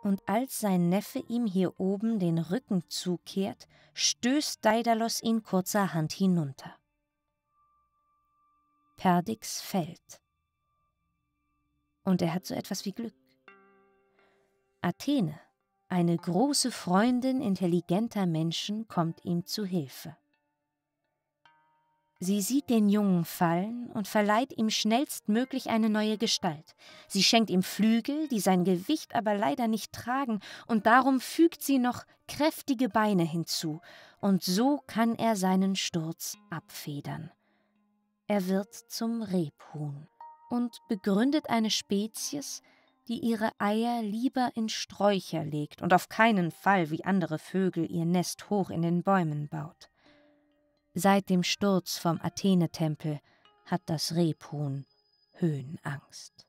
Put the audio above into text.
Und als sein Neffe ihm hier oben den Rücken zukehrt, stößt Daidalos ihn kurzerhand hinunter. Perdix fällt. Und er hat so etwas wie Glück. Athene, eine große Freundin intelligenter Menschen, kommt ihm zu Hilfe. Sie sieht den Jungen fallen und verleiht ihm schnellstmöglich eine neue Gestalt. Sie schenkt ihm Flügel, die sein Gewicht aber leider nicht tragen, und darum fügt sie noch kräftige Beine hinzu, und so kann er seinen Sturz abfedern. Er wird zum Rebhuhn und begründet eine Spezies, die ihre Eier lieber in Sträucher legt und auf keinen Fall wie andere Vögel ihr Nest hoch in den Bäumen baut. Seit dem Sturz vom Athenetempel hat das Rebhuhn Höhenangst.